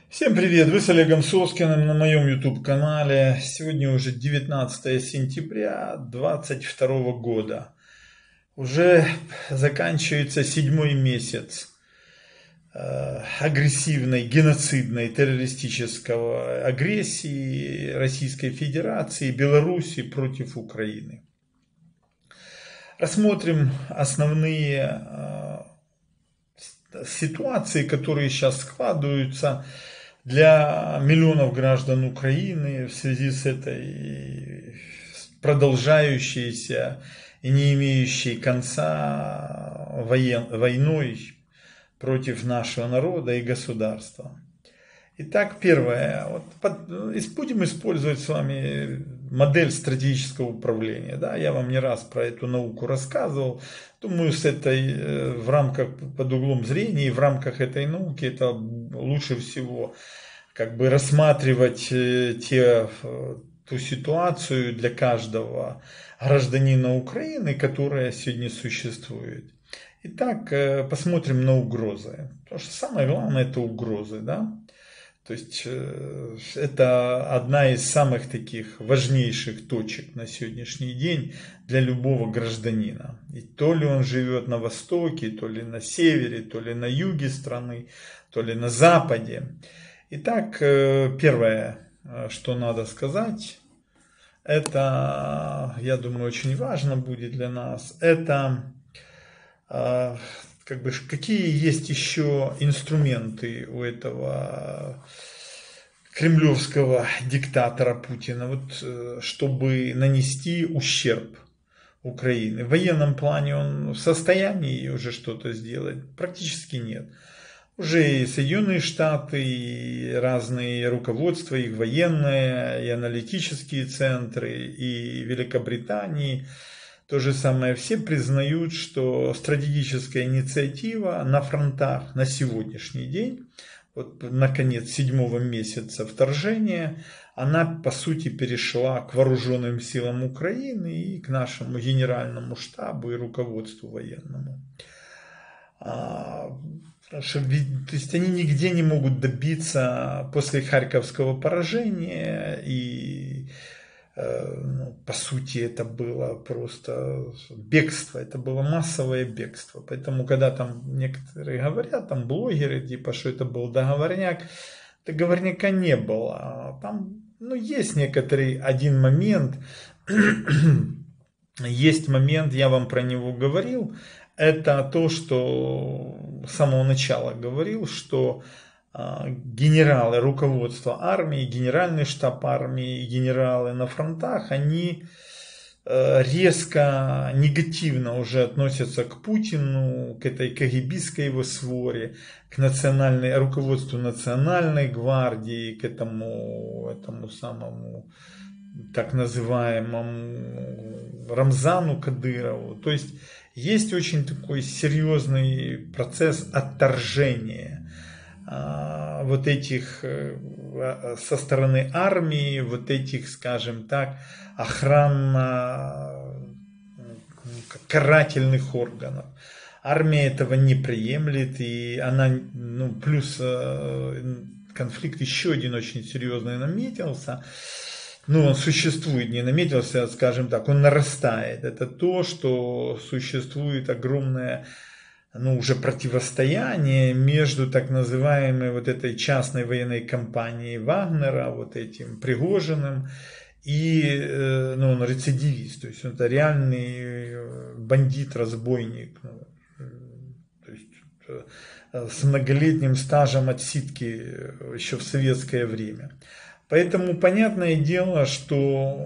Всем привет! Вы с Олегом Соскиным на моем YouTube-канале. Сегодня уже 19 сентября 2022 года. Уже заканчивается 7-й месяц агрессивной, геноцидной, террористической агрессии Российской Федерации и Беларуси против Украины. Рассмотрим основные ситуации, которые сейчас складываются для миллионов граждан Украины в связи с этой продолжающейся и не имеющей конца войной против нашего народа и государства. Итак, первое. Будем использовать с вами модель стратегического управления. Да, я вам не раз про эту науку рассказывал. Думаю, с этой в рамках, под углом зрения и в рамках этой науки это лучше всего рассматривать ту ситуацию для каждого гражданина Украины, которая сегодня существует. Итак, посмотрим на угрозы. Потому что самое главное это угрозы, да. То есть это одна из самых таких важнейших точек на сегодняшний день для любого гражданина. И то ли он живет на востоке, то ли на севере, то ли на юге страны, то ли на западе. Итак, первое, что надо сказать, это, я думаю, очень важно будет для нас, это какие есть еще инструменты у этого кремлевского диктатора Путина, чтобы нанести ущерб Украине. В военном плане он в состоянии уже что-то сделать? Практически нет. Уже и Соединенные Штаты, и разные руководства, их военные, и аналитические центры, и Великобритании, то же самое, все признают, что стратегическая инициатива на фронтах на сегодняшний день, на конец 7-го месяца вторжения, она по сути перешла к вооруженным силам Украины и к нашему генеральному штабу и руководству военному. То есть они нигде не могут добиться после Харьковского поражения, и по сути это было просто бегство, это было массовое бегство. Поэтому когда там некоторые говорят, там блогеры, типа, что это был договорняк, договорняка не было. Там есть один момент, есть момент, я вам про него говорил, это то, что с самого начала говорил, что генералы, руководство армии, генеральный штаб армии, генералы на фронтах, они резко негативно уже относятся к Путину, к этой КГБистской его своре, к руководству национальной гвардии, к этому самому так называемому Рамзану Кадырову. То есть очень такой серьезный процесс отторжения этих со стороны армии, этих, скажем так, охранно-карательных органов. Армия этого не приемлет, и она, плюс конфликт еще один очень серьезный наметился. Он существует, не наметился, скажем так, он нарастает. Это то, что существует огромное уже противостояние между так называемой этой частной военной компанией Вагнера, этим Пригожиным, и он рецидивист, то есть это реальный бандит-разбойник, то есть с многолетним стажем отсидки еще в советское время. Поэтому понятное дело, что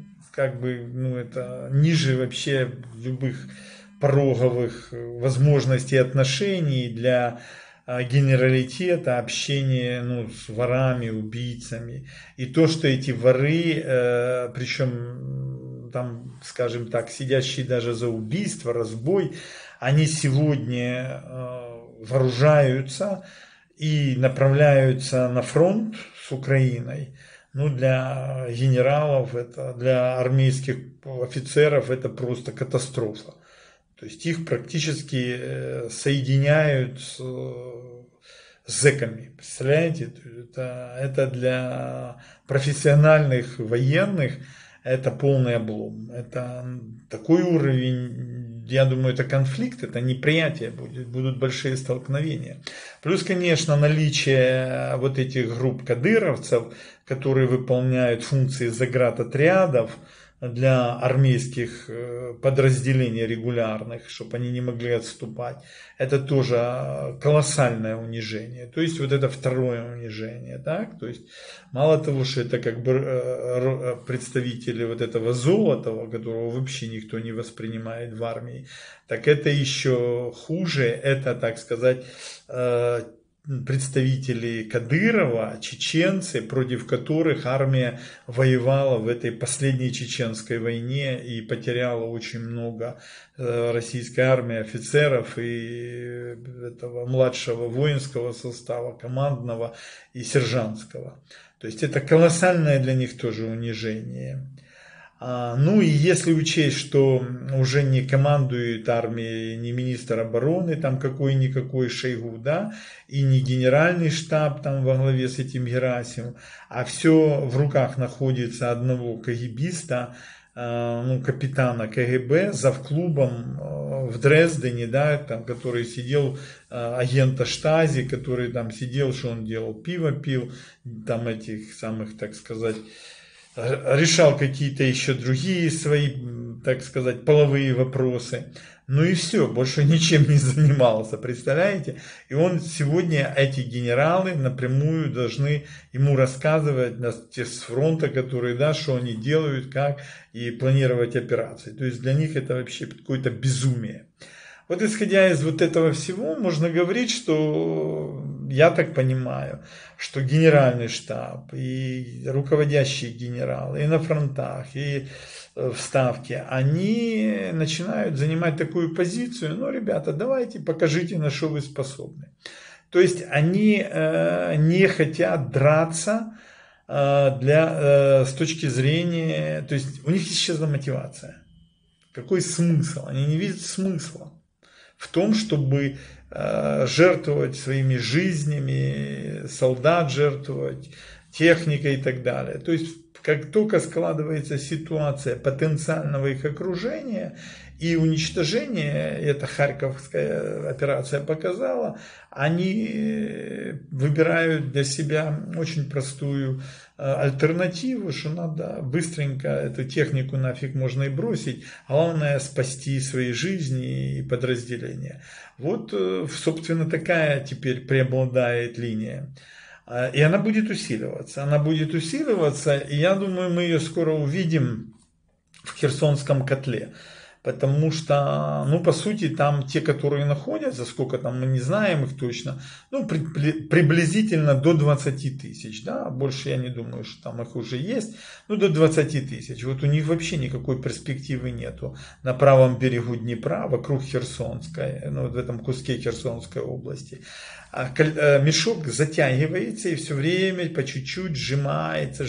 это ниже вообще любых пороговых возможностей отношений для генералитета, общения с ворами, убийцами. И то, что эти воры, причем там, скажем так, сидящие даже за убийство, разбой, они сегодня вооружаются и направляются на фронт с Украиной. Для генералов, для армейских офицеров это просто катастрофа. То есть их практически соединяют с зэками. Представляете? Это для профессиональных военных это полный облом. Это такой уровень, я думаю, это конфликт, это неприятие будет, будут большие столкновения. Плюс, конечно, наличие вот этих групп кадыровцев, которые выполняют функции заградотрядов для армейских подразделений регулярных, чтобы они не могли отступать. Это тоже колоссальное унижение. То есть вот это второе унижение. Так? То есть мало того, что это как бы представители вот этого Золотого, которого вообще никто не воспринимает в армии, так это еще хуже. Это, так сказать, представители Кадырова, чеченцы, против которых армия воевала в этой последней чеченской войне и потеряла очень много российской армии офицеров и этого младшего воинского состава, командного и сержантского. То есть это колоссальное для них тоже унижение. Ну и если учесть, что уже не командует армией ни министр обороны, там какой-никакой Шойгу, да, и не генеральный штаб там во главе с этим Герасимовым, а все в руках находится одного КГБиста, ну, капитана КГБ, завклубом в Дрездене, да, там, который сидел, агента Штази, который там сидел, что он делал, пиво пил, там этих самых, так сказать, решал какие-то еще другие свои, так сказать, половые вопросы. Ну и все, больше ничем не занимался, представляете? И он сегодня, эти генералы напрямую должны ему рассказывать с фронта, которые, да, что они делают, как, и планировать операции. То есть для них это вообще какое-то безумие. Вот исходя из вот этого всего, можно говорить, что, я так понимаю, что генеральный штаб и руководящие генералы и на фронтах, и в Ставке, они начинают занимать такую позицию: ну, ребята, давайте покажите, на что вы способны. То есть они не хотят драться с точки зрения, то есть у них исчезла мотивация. Какой смысл? Они не видят смысла в том, чтобы жертвовать своими жизнями, солдат жертвовать, техникой и так далее. То есть, как только складывается ситуация потенциального их окружения и уничтожения, это Харьковская операция показала, они выбирают для себя очень простую альтернативу, что надо быстренько эту технику нафиг можно и бросить, главное спасти свои жизни и подразделения. Вот, собственно, такая теперь преобладает линия. И она будет усиливаться. Она будет усиливаться, и я думаю, мы ее скоро увидим в Херсонском котле. Потому что, ну, по сути, там те, которые находятся, сколько там, мы не знаем их точно, ну, приблизительно до 20 тысяч, да, больше я не думаю, что там их уже есть, ну, до 20 тысяч. Вот у них вообще никакой перспективы нету на правом берегу Днепра, вокруг Херсонской, ну, вот в этом куске Херсонской области. Мешок затягивается и все время по чуть-чуть сжимается.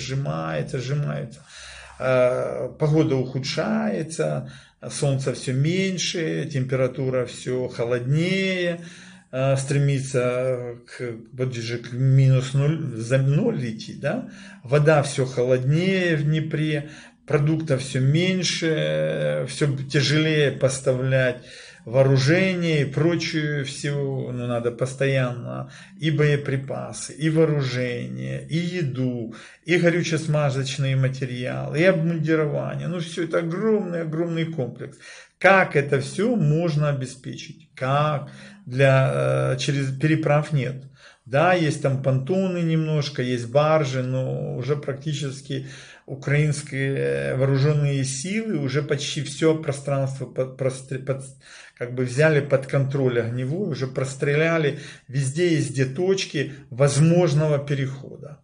Погода ухудшается, солнце все меньше, температура все холоднее, стремится к минус 0, за 0 летит, да? Вода все холоднее в Днепре, продуктов все меньше, все тяжелее поставлять вооружение и прочее всего, ну, надо постоянно и боеприпасы, и вооружение, и еду, и горюче-смазочные материалы, и обмундирование. Ну, все это огромный комплекс. Как это все можно обеспечить? Как? Через переправ нет. Да, есть там понтоны немножко, есть баржи, но уже практически украинские вооруженные силы уже почти все пространство как бы взяли под контроль огневой, уже простреляли, везде есть где точки возможного перехода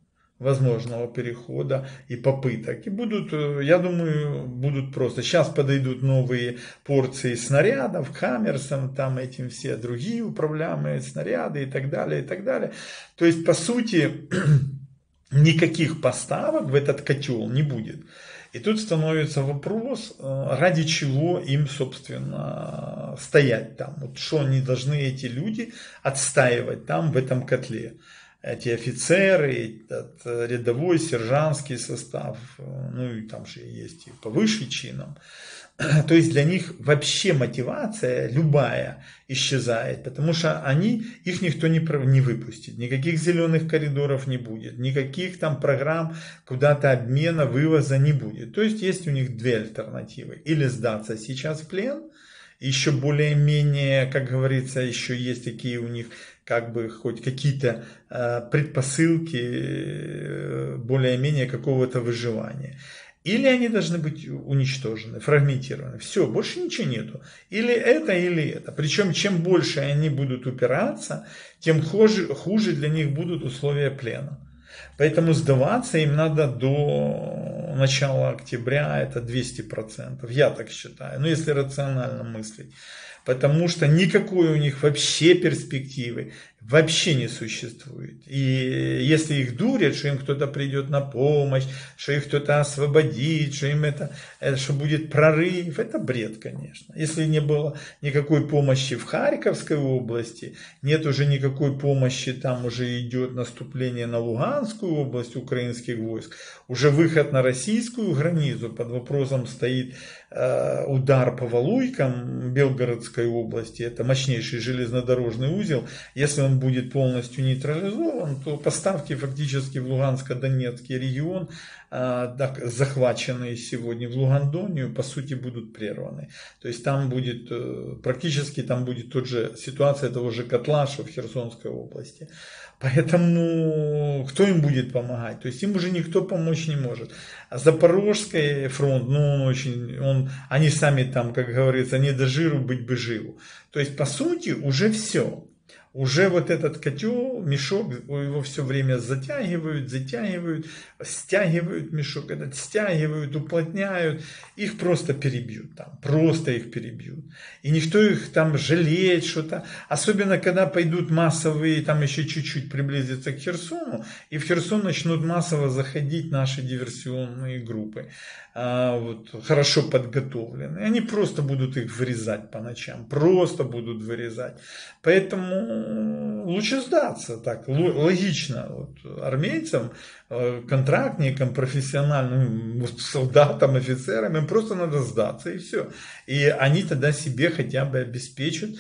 и попыток. И будут, я думаю, будут просто. Сейчас подойдут новые порции снарядов, Хаммерсом, там этим все другие управляемые снаряды и так далее, и так далее. То есть, по сути, никаких поставок в этот котел не будет. И тут становится вопрос, ради чего им, собственно, стоять там. Вот что они должны, эти люди, отстаивать там, в этом котле. Эти офицеры, этот рядовой, сержантский состав, ну и там же есть и повыше чином. То есть для них вообще мотивация любая исчезает, потому что их никто не выпустит, никаких зеленых коридоров не будет, никаких там программ куда-то обмена, вывоза не будет. То есть у них две альтернативы. Или сдаться сейчас в плен, еще более-менее, как говорится, еще есть такие у них как бы хоть какие-то предпосылки более-менее какого-то выживания. Или они должны быть уничтожены, фрагментированы. Все, больше ничего нету. Или это. Причем, чем больше они будут упираться, тем хуже для них будут условия плена. Поэтому сдаваться им надо до начала октября, это 200%. Я так считаю, если рационально мыслить. Потому что никакой у них вообще перспективы вообще не существует. И если их дурят, что им кто-то придет на помощь, что их кто-то освободит, что им что будет прорыв, это бред, конечно. Если не было никакой помощи в Харьковской области, нет уже никакой помощи, там уже идет наступление на Луганскую область украинских войск, уже выход на российскую границу, под вопросом стоит удар по Валуйкам Белгородской области, это мощнейший железнодорожный узел. Если он будет полностью нейтрализован, то поставки фактически в Луганско-Донецкий регион, захваченные сегодня в Лугандонию, по сути будут прерваны. То есть там будет практически тот же ситуация того же котла, что в Херсонской области. Поэтому кто им будет помогать? То есть им уже никто помочь не может. А Запорожский фронт, они сами там, как говорится, не до жиру быть бы живу. То есть по сути уже все. Уже вот этот котел, мешок, его все время затягивают, стягивают мешок, стягивают, уплотняют, их просто перебьют там, просто их перебьют. И никто их там жалеет что-то, особенно когда пойдут массовые, там еще чуть-чуть приблизиться к Херсону, и в Херсон начнут массово заходить наши диверсионные группы, хорошо подготовленные. Они просто будут их вырезать по ночам, просто будут вырезать. Поэтому лучше сдаться, так логично, армейцам, контрактникам, профессиональным солдатам, офицерам, им просто надо сдаться и все. И они тогда себе хотя бы обеспечат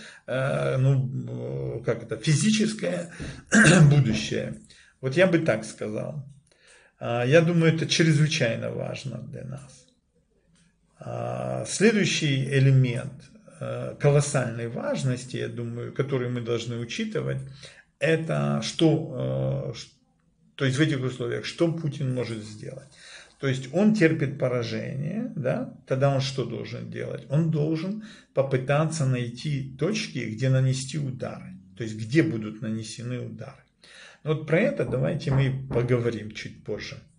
физическое будущее. Вот я бы так сказал. Я думаю, это чрезвычайно важно для нас. Следующий элемент колоссальной важности, я думаю, который мы должны учитывать, это то есть в этих условиях, что Путин может сделать. То есть он терпит поражение, да? Тогда он что должен делать? Он должен попытаться найти точки, где нанести удары, то есть где будут нанесены удары. Вот про это давайте мы поговорим чуть позже.